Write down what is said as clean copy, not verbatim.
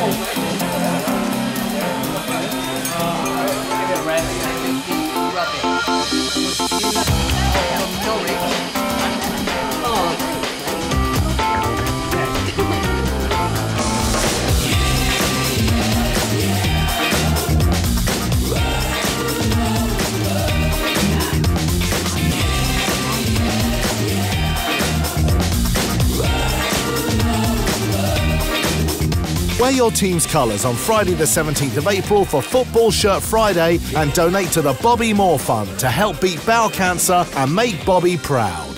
Wear your team's colours on Friday the 17th of April for Football Shirt Friday and donate to the Bobby Moore Fund to help beat bowel cancer and make Bobby proud.